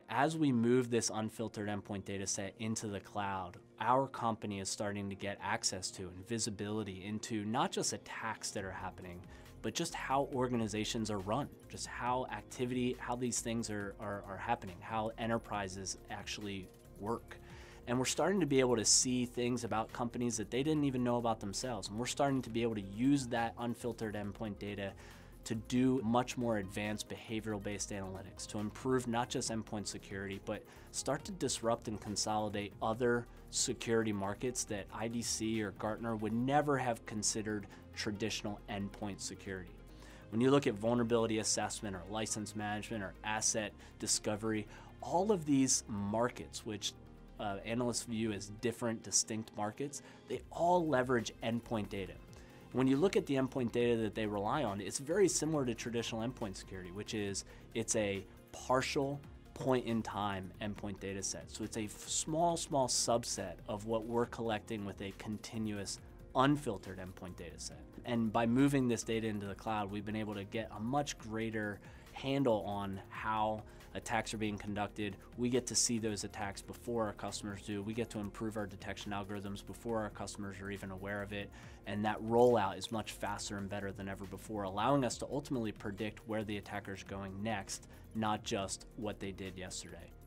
As we move this unfiltered endpoint data set into the cloud, our company is starting to get access to and visibility into not just attacks that are happening, but just how organizations are run, just how these things are happening, how enterprises actually work. And we're starting to be able to see things about companies that they didn't even know about themselves. And we're starting to be able to use that unfiltered endpoint data to do much more advanced behavioral-based analytics to improve not just endpoint security, but start to disrupt and consolidate other security markets that IDC or Gartner would never have considered traditional endpoint security. When you look at vulnerability assessment or license management or asset discovery, all of these markets, which analysts view as different, distinct markets, they all leverage endpoint data. When you look at the endpoint data that they rely on, it's very similar to traditional endpoint security, which is it's a partial point-in-time endpoint data set. So it's a small subset of what we're collecting with a continuous unfiltered endpoint data set. And by moving this data into the cloud, we've been able to get a much greater handle on how attacks are being conducted. We get to see those attacks before our customers do. We get to improve our detection algorithms before our customers are even aware of it. And that rollout is much faster and better than ever before, allowing us to ultimately predict where the attacker's going next, not just what they did yesterday.